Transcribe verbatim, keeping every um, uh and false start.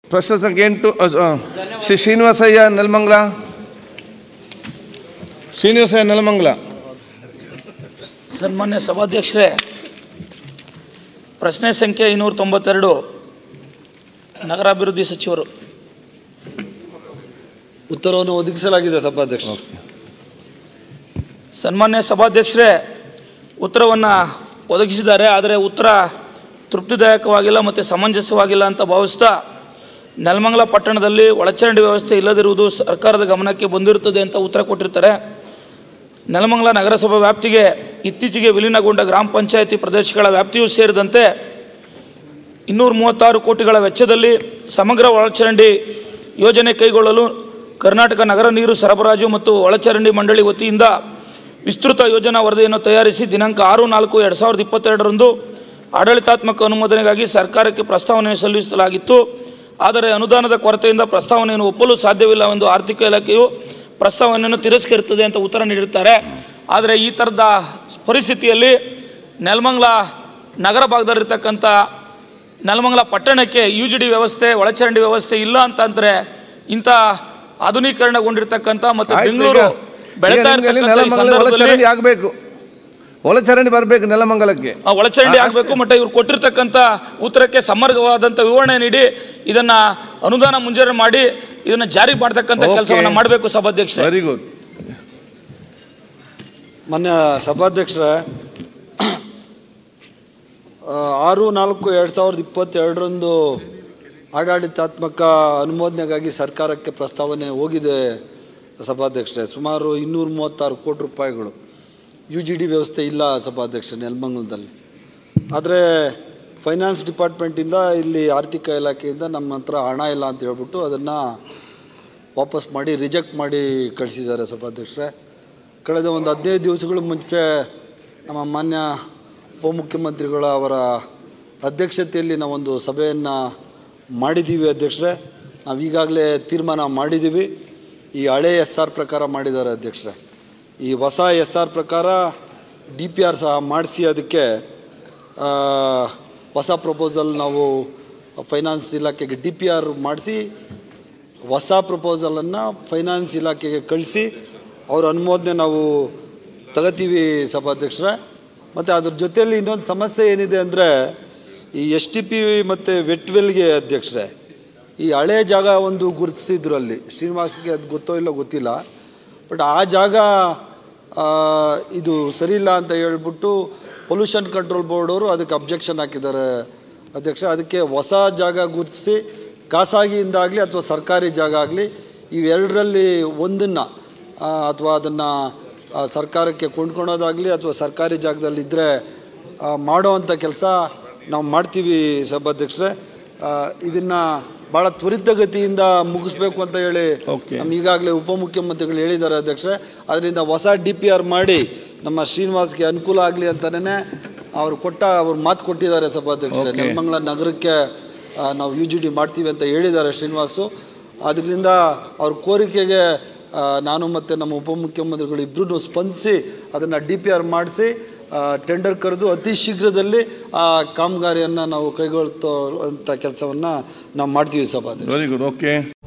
ಪ್ರಶ್ನೆ ಸಂಖ್ಯೆ ಎಂಟು ಶ್ರೀ ಶ್ರೀನಿವಾಸಯ್ಯ ನೆಲಮಂಗಲ. ಶ್ರೀನಿವಾಸಯ್ಯ ನೆಲಮಂಗಲ. ಸನ್ಮಾನ್ಯ ಸಭಾಧ್ಯಕ್ಷರೇ, ಪ್ರಶ್ನೆ ಸಂಖ್ಯೆ ಐನೂರ ತೊಂಬತ್ತೆರಡು ನಗರಾಭಿವೃದ್ಧಿ ಸಚಿವರು. ಉತ್ತರವನ್ನು ಒದಗಿಸಲಾಗಿದೆ ಸಭಾಧ್ಯಕ್ಷ. ಸನ್ಮಾನ್ಯ ಸಭಾಧ್ಯಕ್ಷರೇ, ಉತ್ತರವನ್ನು ಒದಗಿಸಿದ್ದಾರೆ. ಆದರೆ ಉತ್ತರ ತೃಪ್ತಿದಾಯಕವಾಗಿಲ್ಲ ಮತ್ತು ಸಮಂಜಸವಾಗಿಲ್ಲ ಅಂತ ಭಾವಿಸ್ತಾ ನೆಲಮಂಗಲ ಪಟ್ಟಣದಲ್ಲಿ ಒಳಚರಂಡಿ ವ್ಯವಸ್ಥೆ ಇಲ್ಲದಿರುವುದು ಸರ್ಕಾರದ ಗಮನಕ್ಕೆ ಬಂದಿರುತ್ತದೆ ಅಂತ ಉತ್ತರ ಕೊಟ್ಟಿರ್ತಾರೆ. ನೆಲಮಂಗಲ ನಗರಸಭೆ ವ್ಯಾಪ್ತಿಗೆ ಇತ್ತೀಚೆಗೆ ವಿಲೀನಗೊಂಡ ಗ್ರಾಮ ಪಂಚಾಯಿತಿ ಪ್ರದೇಶಗಳ ವ್ಯಾಪ್ತಿಯೂ ಸೇರಿದಂತೆ ಇನ್ನೂರ ಮೂವತ್ತಾರು ಕೋಟಿಗಳ ವೆಚ್ಚದಲ್ಲಿ ಸಮಗ್ರ ಒಳಚರಂಡಿ ಯೋಜನೆ ಕೈಗೊಳ್ಳಲು ಕರ್ನಾಟಕ ನಗರ ನೀರು ಸರಬರಾಜು ಮತ್ತು ಒಳಚರಂಡಿ ಮಂಡಳಿ ವತಿಯಿಂದ ವಿಸ್ತೃತ ಯೋಜನಾ ವರದಿಯನ್ನು ತಯಾರಿಸಿ ದಿನಾಂಕ ಆರು ನಾಲ್ಕು ಎರಡು ಸಾವಿರದ ಇಪ್ಪತ್ತೆರಡರಂದು ಆಡಳಿತಾತ್ಮಕ ಅನುಮೋದನೆಗಾಗಿ ಸರ್ಕಾರಕ್ಕೆ ಪ್ರಸ್ತಾವನೆಯನ್ನು ಸಲ್ಲಿಸಲಾಗಿತ್ತು. ಆದರೆ ಅನುದಾನದ ಕೊರತೆಯಿಂದ ಪ್ರಸ್ತಾವನೆಯನ್ನು ಒಪ್ಪಲು ಸಾಧ್ಯವಿಲ್ಲವೆಂದು ಆರ್ಥಿಕ ಇಲಾಖೆಯು ಪ್ರಸ್ತಾವನೆಯನ್ನು ತಿರಸ್ಕರಿಸುತ್ತದೆ ಅಂತ ಉತ್ತರ ನೀಡಿರ್ತಾರೆ. ಆದರೆ ಈ ಥರದ ಪರಿಸ್ಥಿತಿಯಲ್ಲಿ ನೆಲಮಂಗಲ ನಗರ ಭಾಗದಲ್ಲಿರ್ತಕ್ಕಂಥ ನೆಲಮಂಗಲ ಪಟ್ಟಣಕ್ಕೆ ಯು ಜಿ ಡಿ ವ್ಯವಸ್ಥೆ ಒಳಚರಂಡಿ ವ್ಯವಸ್ಥೆ ಇಲ್ಲ ಅಂತಂದರೆ ಇಂಥ ಆಧುನೀಕರಣಗೊಂಡಿರ್ತಕ್ಕಂಥ ಮತ್ತು ಬೆಂಗಳೂರು ಬೆಳೀತಾ ಒಳಚರಂಡಿ ಆಗಬೇಕು, ಒಳಚರಂಡಿ ಬರಬೇಕು ನೆಲಮಂಗಲಕ್ಕೆ, ಒಳಚರಂಡಿ ಆಗಬೇಕು. ಮತ್ತು ಇವ್ರು ಕೊಟ್ಟಿರ್ತಕ್ಕಂಥ ಉತ್ತರಕ್ಕೆ ಸಮಗ್ರವಾದಂಥ ವಿವರಣೆ ನೀಡಿ ಇದನ್ನು ಅನುದಾನ ಮಂಜೂರು ಮಾಡಿ ಇದನ್ನು ಜಾರಿ ಮಾಡ್ತಕ್ಕಂಥ ಕೆಲಸವನ್ನು ಮಾಡಬೇಕು ಸಭಾಧ್ಯಕ್ಷ. Very good. ಮಾನ್ಯ ಸಭಾಧ್ಯಕ್ಷರೇ, ಆರು ನಾಲ್ಕು ಎರಡು ಸಾವಿರದ ಇಪ್ಪತ್ತೆರಡರಂದು ಆಡಳಿತಾತ್ಮಕ ಅನುಮೋದನೆಗಾಗಿ ಸರ್ಕಾರಕ್ಕೆ ಪ್ರಸ್ತಾವನೆ ಹೋಗಿದೆ ಸಭಾಧ್ಯಕ್ಷರೇ. ಸುಮಾರು ಇನ್ನೂರ ಮೂವತ್ತಾರು ಕೋಟಿ ರೂಪಾಯಿಗಳು ಯು ಜಿ ಡಿ ವ್ಯವಸ್ಥೆ ಇಲ್ಲ ಸಭಾಧ್ಯಕ್ಷ ನೆಲಮಂಗಲದಲ್ಲಿ. ಆದರೆ ಫೈನಾನ್ಸ್ ಡಿಪಾರ್ಟ್ಮೆಂಟಿಂದ ಇಲ್ಲಿ ಆರ್ಥಿಕ ಇಲಾಖೆಯಿಂದ ನಮ್ಮ ಹತ್ರ ಹಣ ಇಲ್ಲ ಅಂತ ಹೇಳ್ಬಿಟ್ಟು ಅದನ್ನು ವಾಪಸ್ ಮಾಡಿ ರಿಜೆಕ್ಟ್ ಮಾಡಿ ಕಳಿಸಿದ್ದಾರೆ ಸಭಾಧ್ಯಕ್ಷರೇ. ಕಳೆದ ಒಂದು ಹದಿನೈದು ದಿವಸಗಳ ಮುಂಚೆ ನಮ್ಮ ಮಾನ್ಯ ಉಪಮುಖ್ಯಮಂತ್ರಿಗಳ ಅವರ ಅಧ್ಯಕ್ಷತೆಯಲ್ಲಿ ನಾವೊಂದು ಸಭೆಯನ್ನು ಮಾಡಿದ್ದೀವಿ ಅಧ್ಯಕ್ಷರೇ. ನಾವು ಈಗಾಗಲೇ ತೀರ್ಮಾನ ಮಾಡಿದ್ದೀವಿ. ಈ ಹಳೆ ಎಸ್ ಆರ್ ಪ್ರಕಾರ ಮಾಡಿದ್ದಾರೆ ಅಧ್ಯಕ್ಷರೇ. ಈ ಹೊಸ ಎಸ್ ಆರ್ ಪ್ರಕಾರ ಡಿ ಪಿ ಆರ್ ಸಹ ಮಾಡಿಸಿ ಅದಕ್ಕೆ ಹೊಸ ಪ್ರಪೋಸಲ್ ನಾವು ಫೈನಾನ್ಸ್ ಇಲಾಖೆಗೆ ಡಿ ಪಿ ಆರ್ ಮಾಡಿಸಿ ಹೊಸ ಪ್ರಪೋಸಲನ್ನು ಫೈನಾನ್ಸ್ ಇಲಾಖೆಗೆ ಕಳಿಸಿ ಅವ್ರ ಅನುಮೋದನೆ ನಾವು ತಗೋತೀವಿ ಸಭಾಧ್ಯಕ್ಷರೇ. ಮತ್ತು ಅದ್ರ ಜೊತೆಯಲ್ಲಿ ಇನ್ನೊಂದು ಸಮಸ್ಯೆ ಏನಿದೆ ಅಂದರೆ ಈ ಎಸ್ ಟಿ ಪಿ ಮತ್ತು ವೆಟ್ವೆಲ್ಗೆ ಅಧ್ಯಕ್ಷರೇ, ಈ ಹಳೆ ಜಾಗ ಒಂದು ಗುರುತಿಸಿದ್ರು ಅಲ್ಲಿ. ಶ್ರೀನಿವಾಸ್ಗೆ ಅದು ಗೊತ್ತೋ ಇಲ್ಲ ಗೊತ್ತಿಲ್ಲ, ಬಟ್ ಆ ಜಾಗ ಇದು ಸರಿ ಇಲ್ಲ ಅಂತ ಹೇಳ್ಬಿಟ್ಟು ಪೊಲ್ಯೂಷನ್ ಕಂಟ್ರೋಲ್ ಬೋರ್ಡ್ ಅವರು ಅದಕ್ಕೆ ಅಬ್ಜೆಕ್ಷನ್ ಹಾಕಿದ್ದಾರೆ ಅಧ್ಯಕ್ಷ. ಅದಕ್ಕೆ ಹೊಸ ಜಾಗ ಗುರುತಿಸಿ ಖಾಸಗಿಯಿಂದಾಗಲಿ ಅಥವಾ ಸರ್ಕಾರಿ ಜಾಗ ಆಗಲಿ ಇವೆರಡರಲ್ಲಿ ಒಂದನ್ನು ಅಥವಾ ಅದನ್ನು ಸರ್ಕಾರಕ್ಕೆ ಕೊಂಡ್ಕೊಳೋದಾಗಲಿ ಅಥವಾ ಸರ್ಕಾರಿ ಜಾಗದಲ್ಲಿದ್ದರೆ ಮಾಡೋ ಅಂಥ ಕೆಲಸ ನಾವು ಮಾಡ್ತೀವಿ ಸಭಾಧ್ಯಕ್ಷರೇ. ಇದನ್ನು ಭಾಳ ತ್ವರಿತಗತಿಯಿಂದ ಮುಗಿಸ್ಬೇಕು ಅಂತ ಹೇಳಿ ನಮ್ಮ ಈಗಾಗಲೇ ಉಪಮುಖ್ಯಮಂತ್ರಿಗಳು ಹೇಳಿದ್ದಾರೆ ಅಧ್ಯಕ್ಷರೇ. ಅದರಿಂದ ಹೊಸ ಡಿ ಪಿ ಆರ್ ಮಾಡಿ ನಮ್ಮ ಶ್ರೀನಿವಾಸ್ಗೆ ಅನುಕೂಲ ಆಗಲಿ ಅಂತಲೇ ಅವರು ಕೊಟ್ಟ ಅವ್ರು ಮಾತು ಕೊಟ್ಟಿದ್ದಾರೆ ಸಭಾಧ್ಯಕ್ಷರೇ. ನೆಲಮಂಗಲ ನಗರಕ್ಕೆ ನಾವು ಯು ಜಿ ಡಿ ಮಾಡ್ತೀವಿ ಅಂತ ಹೇಳಿದ್ದಾರೆ ಶ್ರೀನಿವಾಸು. ಅದರಿಂದ ಅವ್ರ ಕೋರಿಕೆಗೆ ನಾನು ಮತ್ತು ನಮ್ಮ ಉಪಮುಖ್ಯಮಂತ್ರಿಗಳು ಇಬ್ಬರೂ ಸ್ಪಂದಿಸಿ ಅದನ್ನು ಡಿ ಪಿ ಆರ್ ಮಾಡಿಸಿ ಟೆಂಡರ್ ಕರೆದು ಅತಿ ಶೀಘ್ರದಲ್ಲಿ ಆ ಕಾಮಗಾರಿಯನ್ನು ನಾವು ಕೈಗೊಳ್ತೋ ಅಂಥ ಕೆಲಸವನ್ನು ನಾವು ಮಾಡ್ತೀವಿ ಸಭಾಧ್ಯಕ್ಷ. Very good. ಓಕೆ.